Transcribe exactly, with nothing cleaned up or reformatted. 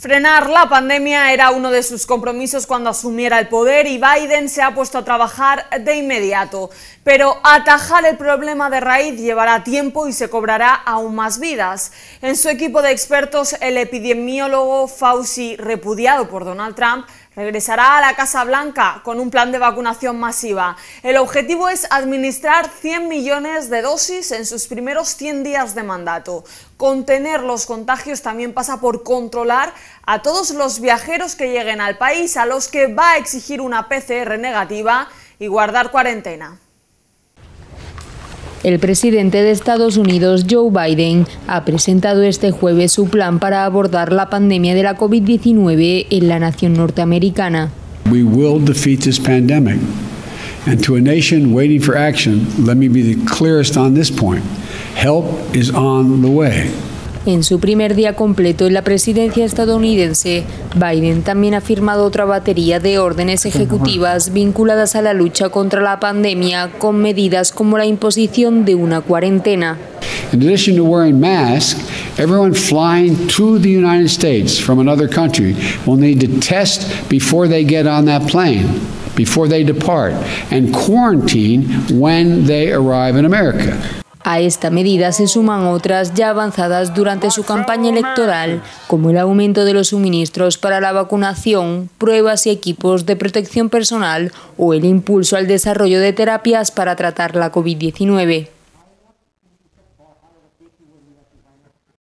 Frenar la pandemia era uno de sus compromisos cuando asumiera el poder y Biden se ha puesto a trabajar de inmediato. Pero atajar el problema de raíz llevará tiempo y se cobrará aún más vidas. En su equipo de expertos, el epidemiólogo Fauci, repudiado por Donald Trump, regresará a la Casa Blanca con un plan de vacunación masiva. El objetivo es administrar cien millones de dosis en sus primeros cien días de mandato. Contener los contagios también pasa por controlar a todos los viajeros que lleguen al país, a los que va a exigir una P C R negativa y guardar cuarentena. El presidente de Estados Unidos, Joe Biden, ha presentado este jueves su plan para abordar la pandemia de la COVID diecinueve en la nación norteamericana. We will defeat this pandemic. And to a nation waiting for action, let me be the clearest on this point. Help is on the way. En su primer día completo en la presidencia estadounidense, Biden también ha firmado otra batería de órdenes ejecutivas vinculadas a la lucha contra la pandemia, con medidas como la imposición de una cuarentena. In addition to wearing masks, everyone flying to the United States from another country will need to test before they get on that plane, before they depart, and quarantine when they arrive in America. A esta medida se suman otras ya avanzadas durante su campaña electoral, como el aumento de los suministros para la vacunación, pruebas y equipos de protección personal o el impulso al desarrollo de terapias para tratar la COVID diecinueve.